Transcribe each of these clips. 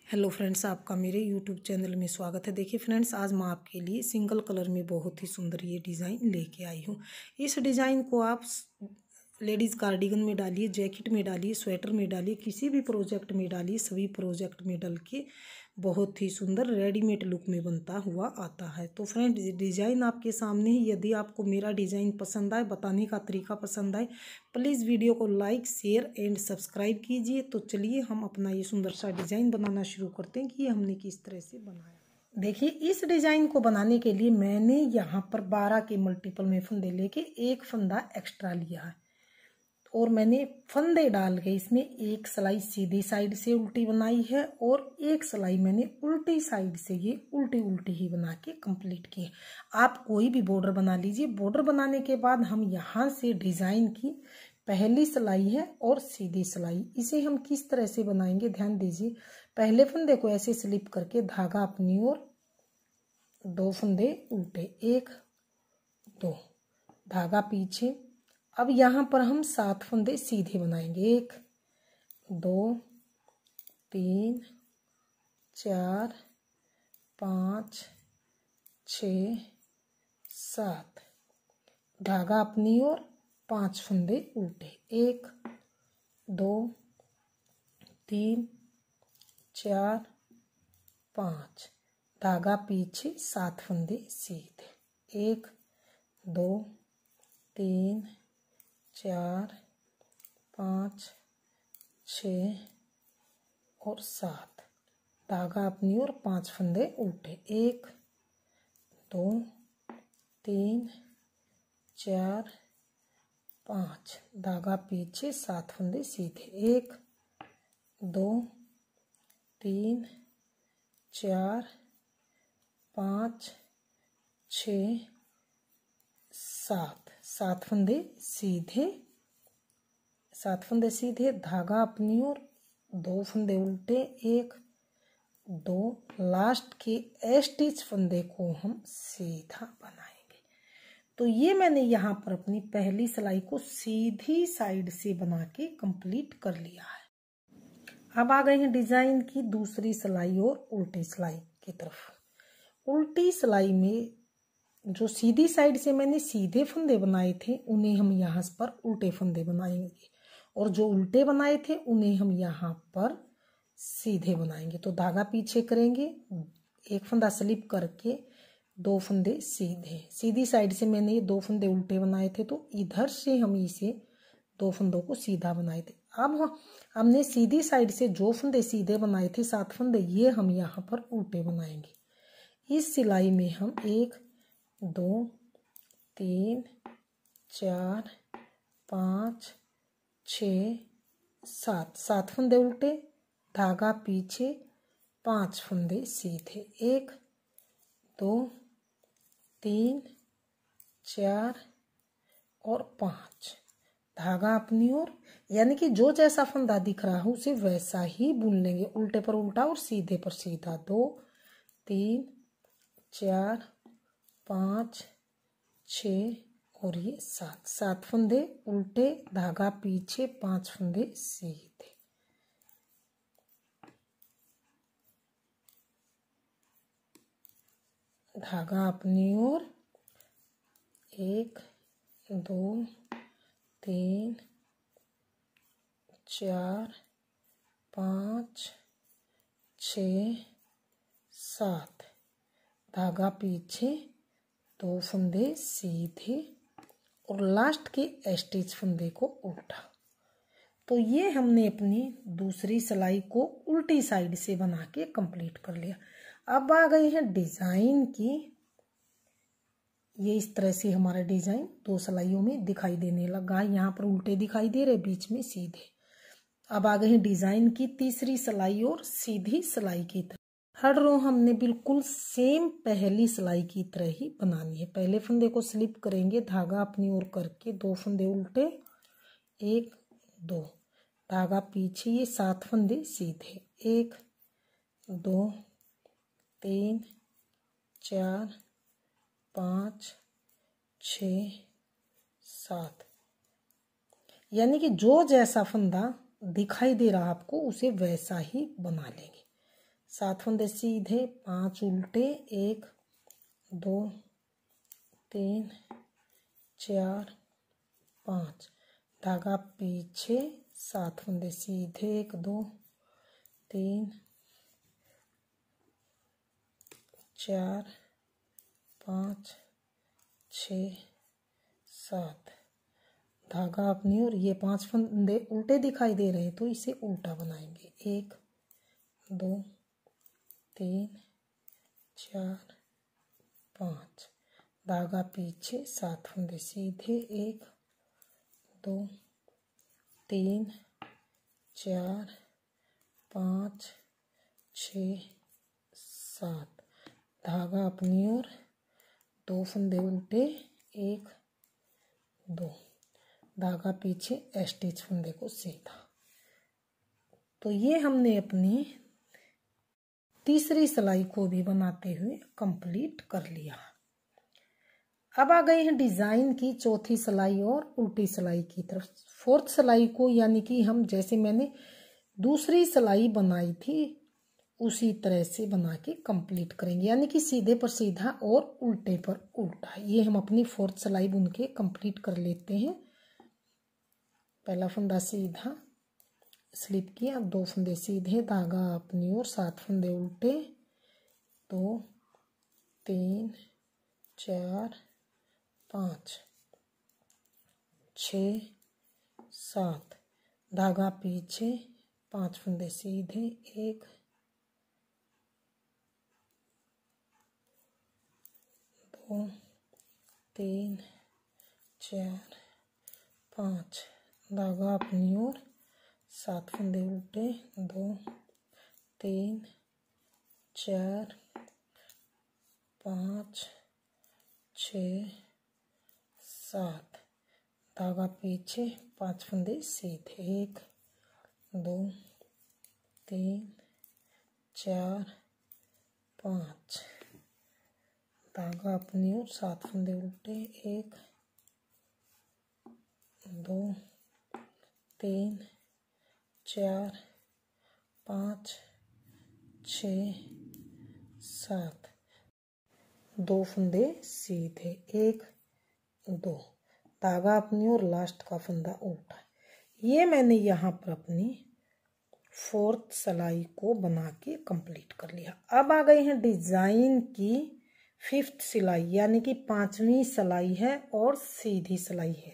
Hello friends, आपका मेरे YouTube channel में स्वागत है। देखिए फ्रेंड्स, आज मैं आपके लिए सिंगल कलर में बहुत ही सुंदर ये डिज़ाइन लेके आई हूँ। इस डिज़ाइन को आप लेडीज़ कार्डिगन में डालिए, जैकेट में डालिए, स्वेटर में डालिए, किसी भी प्रोजेक्ट में डालिए। सभी प्रोजेक्ट में डाल के बहुत ही सुंदर रेडीमेड लुक में बनता हुआ आता है। तो फ्रेंड्स, डिज़ाइन आपके सामने ही। यदि आपको मेरा डिज़ाइन पसंद आए, बताने का तरीका पसंद आए, प्लीज़ वीडियो को लाइक, शेयर एंड सब्सक्राइब कीजिए। तो चलिए हम अपना ये सुंदर सा डिज़ाइन बनाना शुरू करते हैं कि हमने किस तरह से बनाया। देखिए, इस डिज़ाइन को बनाने के लिए मैंने यहाँ पर 12 के मल्टीपल में फंदे लेके एक फंदा एक्स्ट्रा लिया है और मैंने फंदे डाल के इसमें एक सिलाई सीधी साइड से उल्टी बनाई है और एक सिलाई मैंने उल्टी साइड से ये उल्टी उल्टी ही बना के कंप्लीट की है। आप कोई भी बॉर्डर बना लीजिए। बॉर्डर बनाने के बाद हम यहाँ से डिज़ाइन की पहली सिलाई है और सीधी सिलाई, इसे हम किस तरह से बनाएंगे ध्यान दीजिए। पहले फंदे को ऐसे स्लिप करके धागा अपनी ओर, दो फंदे उल्टे, एक दो, धागा पीछे। अब यहाँ पर हम 7 फंदे सीधे बनाएंगे। 1 2 3 4 5 6 7, धागा अपनी ओर, 5 फंदे उल्टे, 1 2 3 4 5, धागा पीछे, 7 फंदे सीधे, 1 2 3 4 5 6 और 7, धागा अपनी ओर, 5 फंदे उल्टे, 1 2 3 4 5, धागा पीछे, 7 फंदे सीधे, 1 2 3 4 5 6 7, 7 फंदे सीधे, 7 फंदे सीधे, धागा अपनी ओर, 2 फंदे उल्टे, 1 2, लास्ट के स्टिच फंदे को हम सीधा बनाएंगे। तो ये मैंने यहाँ पर अपनी पहली सिलाई को सीधी साइड से बना के कंप्लीट कर लिया है। अब आ गए हैं डिजाइन की दूसरी सिलाई और उल्टी सिलाई की तरफ। उल्टी सिलाई में जो सीधी साइड से मैंने सीधे फंदे बनाए थे उन्हें हम यहाँ पर उल्टे फंदे बनाएंगे और जो उल्टे बनाए थे उन्हें हम यहाँ पर सीधे बनाएंगे। तो धागा पीछे करेंगे, एक फंदा स्लिप करके 2 फंदे सीधे। सीधी साइड से मैंने ये 2 फंदे उल्टे बनाए थे तो इधर से हम इसे 2 फंदों को सीधा बनाए थे। अब हमने सीधी साइड से जो फंदे सीधे बनाए थे 7 फंदे, ये हम यहाँ पर उल्टे बनाएंगे। इस सिलाई में हम 1 2 3 4 5 6 7, 7 फंदे उल्टे, धागा पीछे, 5 फंदे सीधे, 1 2 3 4 और 5, धागा अपनी ओर, यानी कि जो जैसा फंदा दिख रहा है उसे वैसा ही बुन लेंगे। उल्टे पर उल्टा और सीधे पर सीधा, 2 3 4 5 6 और ये 7, 7 फंदे उल्टे, धागा पीछे, 5 फंदे सीधे। धागा अपनी ओर, 1 2 3 4 5 6 7, धागा पीछे, 2 फंदे सीधे और लास्ट के स्टिच फंदे को उल्टा। तो ये हमने अपनी दूसरी सिलाई को उल्टी साइड से बना के कंप्लीट कर लिया। अब आ गए हैं डिजाइन की। ये इस तरह से हमारा डिजाइन 2 सिलाइयों में दिखाई देने लगा। यहाँ पर उल्टे दिखाई दे रहे, बीच में सीधे। अब आ गए हैं डिजाइन की तीसरी सिलाई और सीधी सिलाई की तरफ। हर रो हमने बिल्कुल सेम पहली सिलाई की तरह ही बनानी है। पहले फंदे को स्लिप करेंगे, धागा अपनी ओर करके 2 फंदे उल्टे, 1 2, धागा पीछे, ये 7 फंदे सीधे, 1 2 3 4 5 6 7, यानी कि जो जैसा फंदा दिखाई दे रहा आपको उसे वैसा ही बना लेंगे। 7 फंदे सीधे, 5 उल्टे, 1 2 3 4 5, धागा पीछे, 7 फंदे सीधे, 1 2 3 4 5 6 7, धागा अपनी ओर। ये 5 फंदे उल्टे दिखाई दे रहे हैं तो इसे उल्टा बनाएंगे। 1 2 3 4 5, धागा पीछे, 7 फंदे सीधे, 1 2 3 4 5 6 7, धागा अपनी ओर, 2 फंदे उल्टे, 1 2, धागा पीछे, स्टिच फंदे को सीधा। तो ये हमने अपनी तीसरी सिलाई को भी बनाते हुए कंप्लीट कर लिया। अब आ गए हैं डिजाइन की चौथी सिलाई और उल्टी सिलाई की तरफ। फोर्थ सिलाई को यानी कि हम जैसे मैंने दूसरी सिलाई बनाई थी उसी तरह से बना के कंप्लीट करेंगे, यानी कि सीधे पर सीधा और उल्टे पर उल्टा। ये हम अपनी फोर्थ सिलाई बुन के कंप्लीट कर लेते हैं। पहला फंदा सीधा स्लिप किया, 2 फंदे सीधे, धागा अपनी ओर, 7 फंदे उल्टे, 2 3 4 5 6 7, धागा पीछे, 5 फंदे सीधे, 1 2 3 4 5, धागा अपनी ओर, 7 फंदे उल्टे, 2 3 4 5 6 7, धागा पीछे, 5 फंदे सीधे, 1 2 3 4 5, धागा अपनी ओर, 7 फंदे उल्टे, 1 2 3 4 5 6 7, 2 फंदे सीधे, 1 2, धागा अपनी ओर, लास्ट का फंदा उल्टा। ये मैंने यहाँ पर अपनी फोर्थ सिलाई को बना के कंप्लीट कर लिया। अब आ गए हैं डिजाइन की फिफ्थ सिलाई, यानी कि 5वीं सिलाई है और सीधी सिलाई है।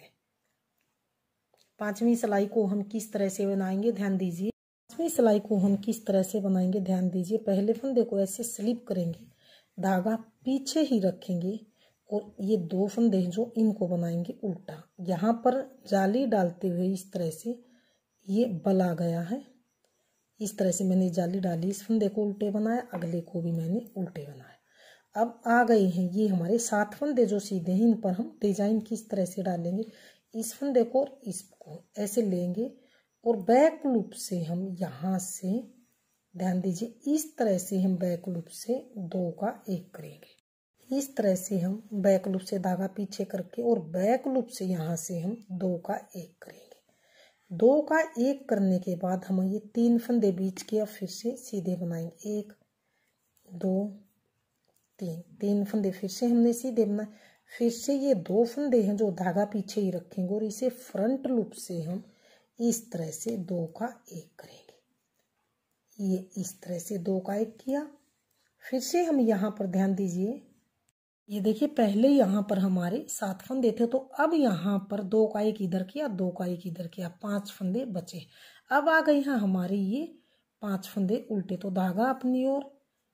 5वीं सिलाई को हम किस तरह से बनाएंगे ध्यान दीजिए। 5वीं सिलाई को हम किस तरह से बनाएंगे ध्यान दीजिए। पहले फंदे को ऐसे स्लिप करेंगे, धागा पीछे ही रखेंगे और ये 2 फंदे जो इनको बनाएंगे उल्टा। यहाँ पर जाली डालते हुए इस तरह से ये बला गया है, इस तरह से मैंने जाली डाली, इस फंदे को उल्टे बनाया, अगले को भी मैंने उल्टे बनाया। अब आ गए हैं ये हमारे 7 फंदे जो सीधे हैं, इन पर हम डिजाइन किस तरह से डालेंगे। इस फंदे को और इसको ऐसे लेंगे और बैक लूप से हम यहाँ से ध्यान दीजिए, इस तरह से हम बैक लूप से 2 का 1 करेंगे। इस तरह से हम बैक लूप से धागा पीछे करके और बैक लूप से यहाँ से हम 2 का 1 करेंगे। 2 का 1 करने के बाद हम ये 3 फंदे बीच के अब फिर से सीधे बनाएंगे। 1 2 3, 3 फंदे फिर से हमने सीधे बनाए। फिर से ये 2 फंदे हैं जो धागा पीछे ही रखेंगे और इसे फ्रंट लूप से हम इस तरह से 2 का 1 करेंगे। ये इस तरह से 2 का 1 किया। फिर से हम यहाँ पर ध्यान दीजिए, ये देखिए पहले यहाँ पर हमारे 7 फंदे थे, तो अब यहाँ पर 2 का 1 इधर किया, 2 का 1 इधर किया, 5 फंदे बचे। अब आ गए हैं हमारे ये 5 फंदे उल्टे, तो धागा अपनी ओर,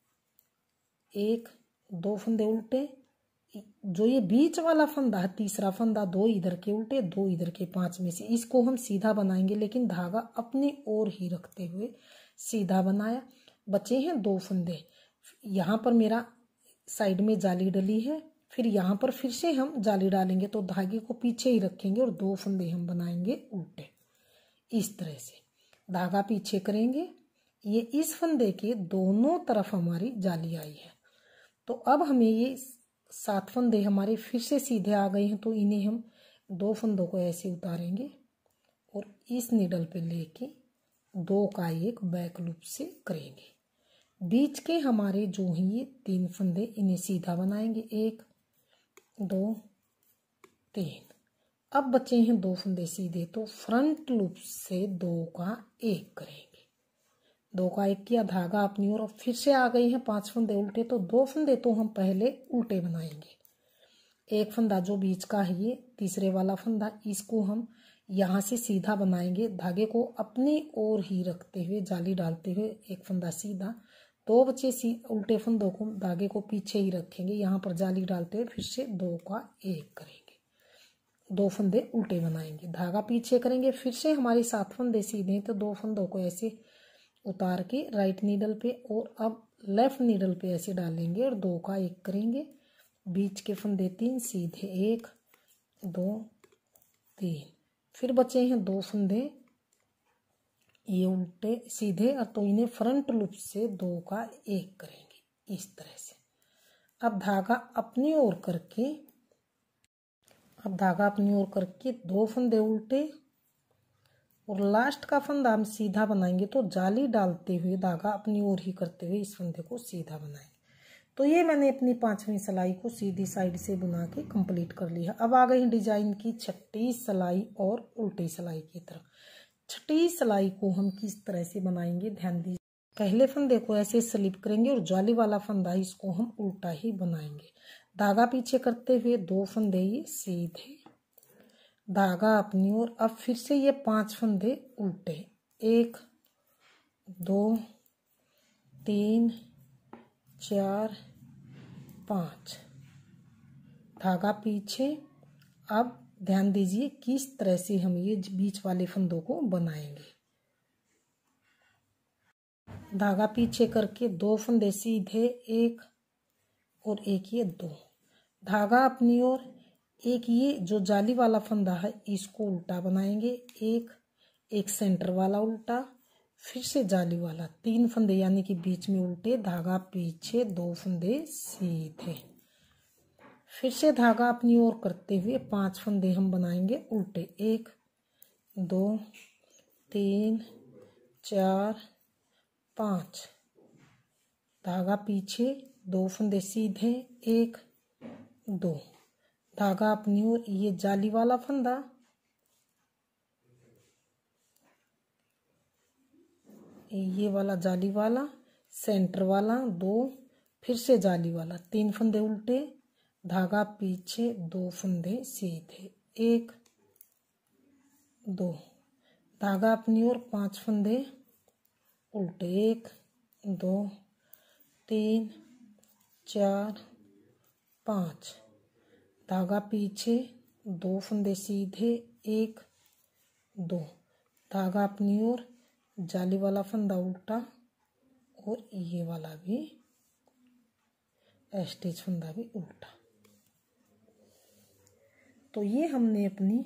1 2 फंदे उल्टे, जो ये बीच वाला फंदा है तीसरा फंदा, 2 इधर के उल्टे, 2 इधर के, 5 में से इसको हम सीधा बनाएंगे, लेकिन धागा अपनी ओर ही रखते हुए सीधा बनाया। बचे हैं 2 फंदे। यहाँ पर मेरा साइड में जाली डली है, फिर यहाँ पर फिर से हम जाली डालेंगे, तो धागे को पीछे ही रखेंगे और 2 फंदे हम बनाएंगे उल्टे। इस तरह से धागा पीछे करेंगे, ये इस फंदे के दोनों तरफ हमारी जाली आई है। तो अब हमें ये 7 फंदे हमारे फिर से सीधे आ गए हैं, तो इन्हें हम 2 फंदों को ऐसे उतारेंगे और इस निडल पे लेके 2 का 1 बैक लूप से करेंगे। बीच के हमारे जो हैं ये 3 फंदे, इन्हें सीधा बनाएंगे, 1 2 3। अब बचे हैं 2 फंदे सीधे, तो फ्रंट लूप से 2 का 1 करेंगे। 2 का 1 किया, धागा अपनी ओर, फिर से आ गए हैं 5 फंदे उल्टे, तो 2 फंदे तो हम पहले उल्टे बनाएंगे। एक फंदा जो बीच का है ये तीसरे वाला फंदा, इसको हम यहाँ से सीधा बनाएंगे, धागे को अपनी ओर ही रखते हुए, जाली डालते हुए एक फंदा सीधा, 2 बचे उल्टे फंदों को धागे को पीछे ही रखेंगे, यहाँ पर जाली डालते हुए फिर से 2 का 1 करेंगे, 2 फंदे उल्टे बनाएंगे, धागा पीछे करेंगे, फिर से हमारे 7 फंदे सीधे, तो 2 फंदों को ऐसे उतार के राइट नीडल पे और अब लेफ्ट नीडल पे ऐसे डालेंगे और 2 का 1 करेंगे। बीच के फंदे 3 सीधे, 1 2 3। फिर बचे हैं 2 फंदे ये उल्टे सीधे, और तो इन्हें फ्रंट लूप से 2 का 1 करेंगे इस तरह से। अब धागा अपनी ओर करके 2 फंदे उल्टे और लास्ट का फंदा हम सीधा बनाएंगे, तो जाली डालते हुए धागा अपनी ओर ही करते हुए इस फंदे को सीधा बनाएंगे। तो ये मैंने अपनी 5वीं सिलाई को सीधी साइड से बना के कंप्लीट कर लिया। अब आ गई डिजाइन की 6ठी सिलाई और उल्टी सिलाई की तरफ। 6ठी सिलाई को हम किस तरह से बनाएंगे, ध्यान दीजिए। पहले फंदे को ऐसे स्लिप करेंगे और जाली वाला फंदा इसको हम उल्टा ही बनाएंगे, धागा पीछे करते हुए 2 फंदे ये सीधे, धागा अपनी ओर। अब फिर से ये 5 फंदे उल्टे, 1 2 3 4 5, धागा पीछे। अब ध्यान दीजिए किस तरह से हम ये बीच वाले फंदों को बनाएंगे, धागा पीछे करके 2 फंदे सीधे, 1 और 1 ये 2, धागा अपनी ओर, एक ये जो जाली वाला फंदा है इसको उल्टा बनाएंगे, एक सेंटर वाला उल्टा, फिर से जाली वाला, 3 फंदे यानी कि बीच में उल्टे, धागा पीछे, 2 फंदे सीधे, फिर से धागा अपनी ओर करते हुए 5 फंदे हम बनाएंगे उल्टे, 1 2 3 4 5, धागा पीछे, 2 फंदे सीधे, 1 2, धागा अपनी ओर, ये जाली वाला फंदा, ये वाला जाली वाला, सेंटर वाला 2, फिर से जाली वाला, 3 फंदे उल्टे, धागा पीछे, 2 फंदे सीधे, 1 2, धागा अपनी ओर, 5 फंदे उल्टे, 1 2 3 4 5, धागा पीछे, 2 फंदे सीधे, 1 2, धागा अपनी ओर, जाली वाला फंदा उल्टा और ये वाला भी स्टिच फंदा भी उल्टा। तो ये हमने अपनी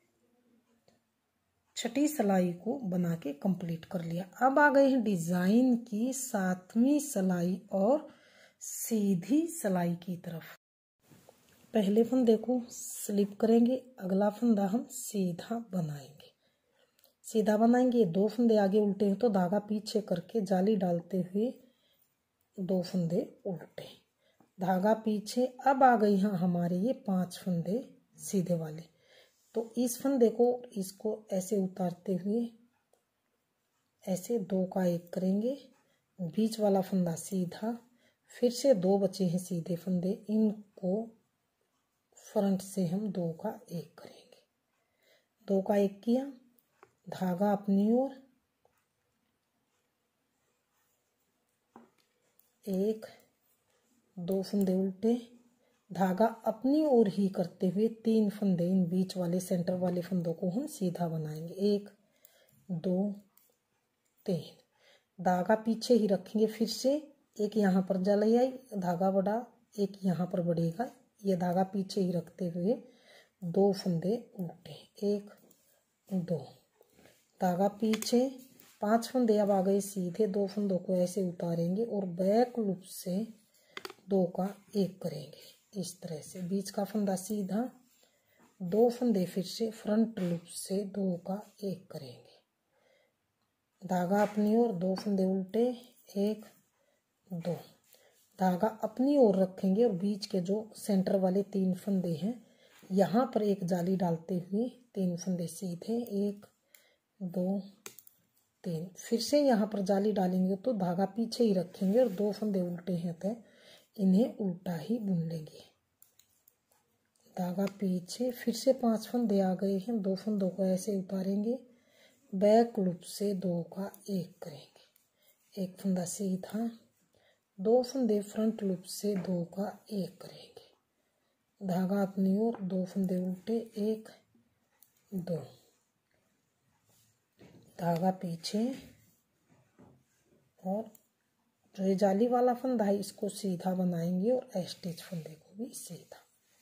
6ठी सिलाई को बना के कंप्लीट कर लिया। अब आ गए हैं डिजाइन की 7वीं सिलाई और सीधी सिलाई की तरफ। पहले फंदे को स्लिप करेंगे, अगला फंदा हम सीधा बनाएंगे, 2 फंदे आगे उल्टे हैं तो धागा पीछे करके जाली डालते हुए 2 फंदे उल्टे, धागा पीछे। अब आ गई हैं हमारे ये 5 फंदे सीधे वाले, तो इस फंदे को इसको ऐसे उतारते हुए ऐसे 2 का 1 करेंगे, बीच वाला फंदा सीधा, फिर से 2 बचे हैं सीधे फंदे, इनको फ्रंट से हम 2 का 1 करेंगे, 2 का 1 किया, धागा अपनी ओर, 1 2 फंदे उल्टे, धागा अपनी ओर ही करते हुए 3 फंदे इन बीच वाले सेंटर वाले फंदों को हम सीधा बनाएंगे, 1 2 3, धागा पीछे ही रखेंगे, फिर से एक यहाँ पर जलाई आई, धागा बढ़ा, एक यहाँ पर बढ़ेगा, ये धागा पीछे ही रखते हुए 2 फंदे उल्टे, 1 2, धागा पीछे, 5 फंदे अब आ गए सीधे, 2 फंदों को ऐसे उतारेंगे और बैक लूप से 2 का 1 करेंगे इस तरह से, बीच का फंदा सीधा, 2 फंदे फिर से फ्रंट लूप से 2 का 1 करेंगे, धागा अपनी ओर, 2 फंदे उल्टे, 1 2। धागा अपनी ओर रखेंगे और बीच के जो सेंटर वाले 3 फंदे हैं यहाँ पर एक जाली डालते हुए 3 फंदे सीधे, 1 2 3। फिर से यहाँ पर जाली डालेंगे तो धागा पीछे ही रखेंगे और 2 फंदे उल्टे हैं तो इन्हें उल्टा ही बुन लेंगे। धागा पीछे, फिर से 5 फंदे आ गए हैं, 2 फंदों को ऐसे उतारेंगे, बैक लूप से 2 का 1 करेंगे, 1 फंदा सीधा, 2 फंदे फ्रंट लूप से 2 का 1 करेंगे, धागा अपनी ओर, 2 फंदे उल्टे, 1 2, धागा पीछे और जो ये जाली वाला फंदा है इसको सीधा बनाएंगे और स्टिच फंदे को भी सीधा।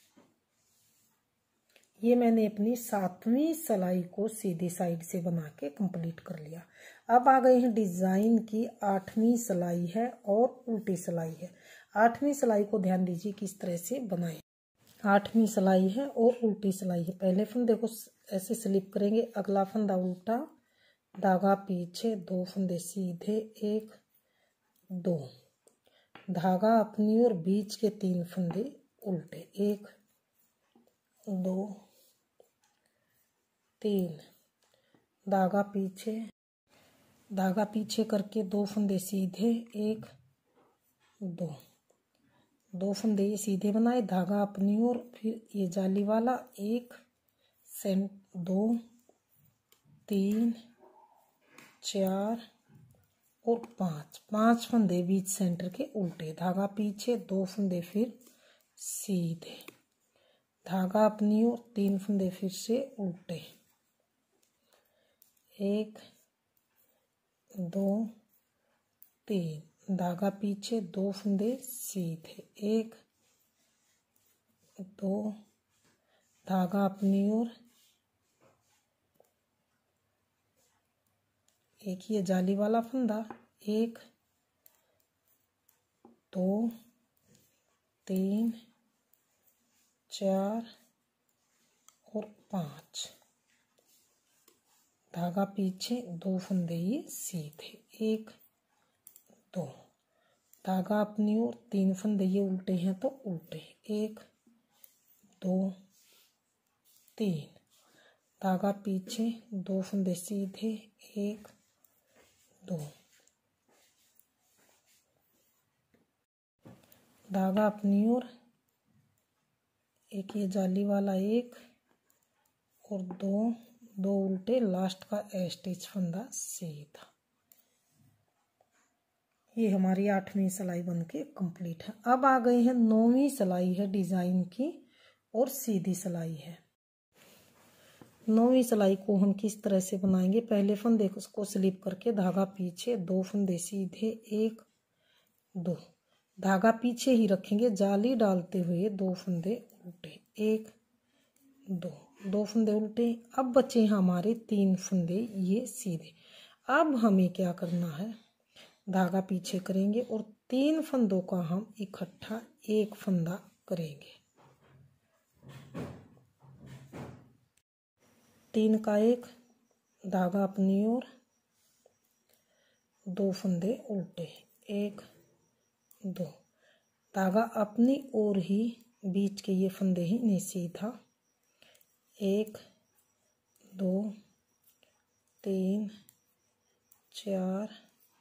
ये मैंने अपनी 7वीं सिलाई को सीधी साइड से बना के कंप्लीट कर लिया। अब आ गए हैं डिजाइन की 8वीं सिलाई है और उल्टी सिलाई है। 8वीं सिलाई को ध्यान दीजिए किस तरह से बनाएं। 8वीं सिलाई है और उल्टी सिलाई है। पहले फंदे को ऐसे स्लिप करेंगे, अगला फंदा उल्टा, धागा पीछे, 2 फंदे सीधे, 1 2, धागा अपनी और बीच के 3 फंदे उल्टे, 1 2 3, धागा पीछे करके 2 फंदे सीधे, 1 2, 2 फंदे ये सीधे बनाए, धागा अपनी ओर, फिर ये जाली वाला 1 2 3 4 और 5 फंदे बीच सेंटर के उल्टे, धागा पीछे, 2 फंदे फिर सीधे, धागा अपनी ओर, 3 फंदे फिर से उल्टे, 1 2 3, धागा पीछे, 2 फंदे सीधे, 1 2, धागा अपनी ओर, एक ये जाली वाला फंदा, 1 2 3 4 और 5, धागा पीछे, 2 फंदे ये सीधे, 1 2, धागा अपनी ओर, 3 फंदे ये उल्टे हैं तो उल्टे, 1 2 3, धागा पीछे, 2 फंदे सीधे, 1 2, धागा अपनी ओर, एक ये जाली वाला 1 और 2 उल्टे, लास्ट का स्टिच फंदा सीधा। ये हमारी 8वीं सिलाई बनके कंप्लीट है। अब आ गई है 9वीं सिलाई है डिजाइन की और सीधी सिलाई है। 9वीं सिलाई को हम किस तरह से बनाएंगे, पहले फंदे को स्लिप करके धागा पीछे, 2 फंदे सीधे, 1 2, धागा पीछे ही रखेंगे, जाली डालते हुए 2 फंदे उल्टे, 1 2, 2 फंदे उल्टे। अब बचे हमारे 3 फंदे ये सीधे। अब हमें क्या करना है, धागा पीछे करेंगे और 3 फंदों का हम इकट्ठा 1 फंदा करेंगे, 3 का 1, धागा अपनी ओर, 2 फंदे उल्टे, 1 2, धागा अपनी ओर ही, बीच के ये फंदे ही नहीं सीधा, 1 2 3 4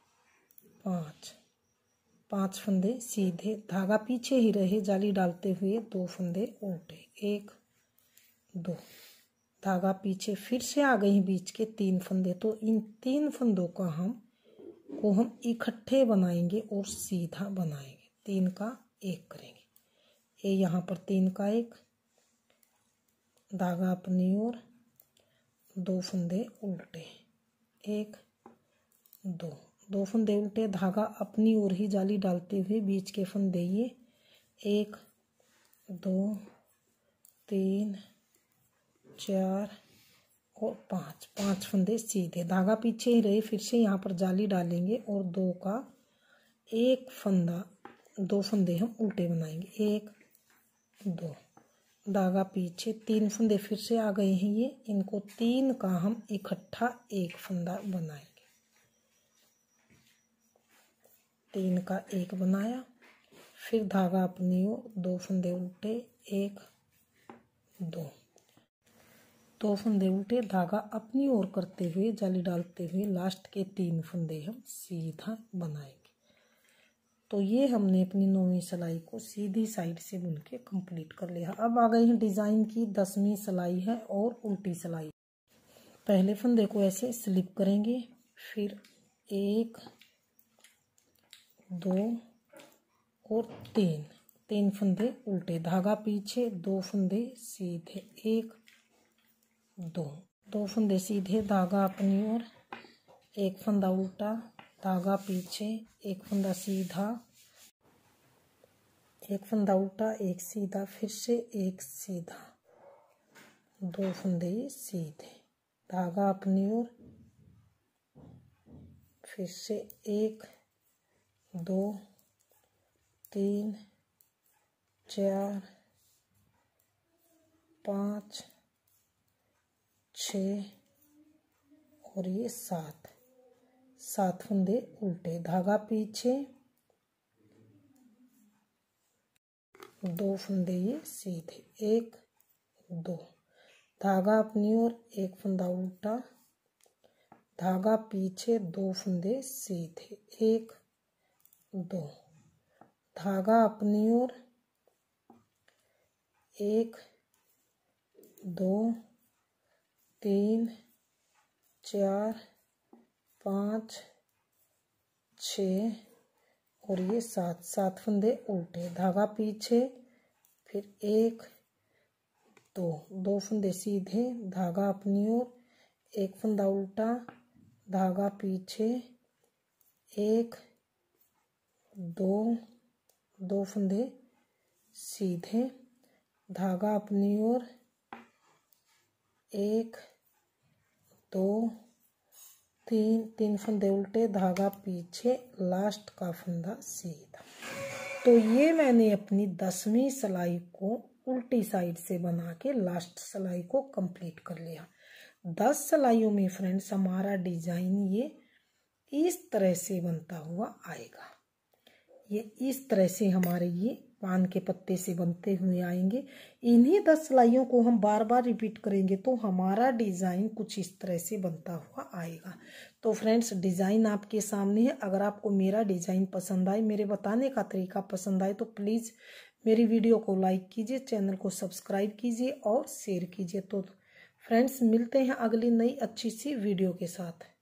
5 फंदे सीधे, धागा पीछे ही रहे, जाली डालते हुए 2 फंदे उल्टे, 1 2, धागा पीछे, फिर से आ गई बीच के 3 फंदे। तो इन 3 फंदों का हम इकट्ठे बनाएंगे और सीधा बनाएंगे, 3 का 1 करेंगे, ये यहाँ पर 3 का 1, धागा अपनी ओर, 2 फंदे उल्टे, 1 2, 2 फंदे उल्टे, धागा अपनी ओर ही, जाली डालते हुए बीच के फंदे ये 1 2 3 4 और 5 फंदे सीधे, धागा पीछे ही रहे, फिर से यहाँ पर जाली डालेंगे और 2 का 1 फंदा, 2 फंदे हम उल्टे बनाएंगे, 1 2, धागा पीछे, 3 फंदे फिर से आ गए हैं ये, इनको 3 का हम इकट्ठा 1 फंदा बनाएंगे, 3 का 1 बनाया, फिर धागा अपनी ओर 2 फंदे उल्टे, 1 2 फंदे उल्टे, धागा अपनी ओर करते हुए जाली डालते हुए लास्ट के 3 फंदे हम सीधा बनाएंगे। तो ये हमने अपनी 9वीं सिलाई को सीधी साइड से बुन के कंप्लीट कर लिया। अब आ गई है डिज़ाइन की 10वीं सिलाई है और उल्टी सिलाई। पहले फंदे को ऐसे स्लिप करेंगे, फिर 1 2 और 3 फंदे उल्टे, धागा पीछे, 2 फंदे सीधे, 1 2 फंदे सीधे, धागा अपनी ओर, 1 फंदा उल्टा, धागा पीछे, 1 फंदा सीधा, 1 फंदा उल्टा, 1 सीधा, फिर से 1 सीधा, 2 फंदे सीधे, धागा अपनी ओर, फिर से 1 2 3 4 5 6 और ये 7 फंदे उल्टे, धागा पीछे, 2 फंदे ये सीधे, 1 2, धागा अपनी ओर, 1 फंदा उल्टा, धागा पीछे, 2 फंदे सीधे, 1 2, धागा अपनी ओर, 1 2 3 4 5 6 और ये 7 फंदे उल्टे, धागा पीछे, फिर 1 2 फंदे सीधे, धागा अपनी ओर, 1 फंदा उल्टा, धागा पीछे, 1 2 फंदे सीधे, धागा अपनी ओर, 1 2 3 फंदे उल्टे, धागा पीछे, लास्ट का फंदा सीधा। तो ये मैंने अपनी 10वीं सिलाई को उल्टी साइड से बना के लास्ट सिलाई को कंप्लीट कर लिया। 10 सिलाइयों में फ्रेंड्स हमारा डिजाइन ये इस तरह से बनता हुआ आएगा। ये इस तरह से हमारे ये पान के पत्ते से बनते हुए आएंगे। इन्हीं 10 सिलाइयों को हम बार बार रिपीट करेंगे तो हमारा डिज़ाइन कुछ इस तरह से बनता हुआ आएगा। तो फ्रेंड्स डिज़ाइन आपके सामने है। अगर आपको मेरा डिज़ाइन पसंद आए, मेरे बताने का तरीका पसंद आए तो प्लीज़ मेरी वीडियो को लाइक कीजिए, चैनल को सब्सक्राइब कीजिए और शेयर कीजिए। तो फ्रेंड्स मिलते हैं अगली नई अच्छी सी वीडियो के साथ।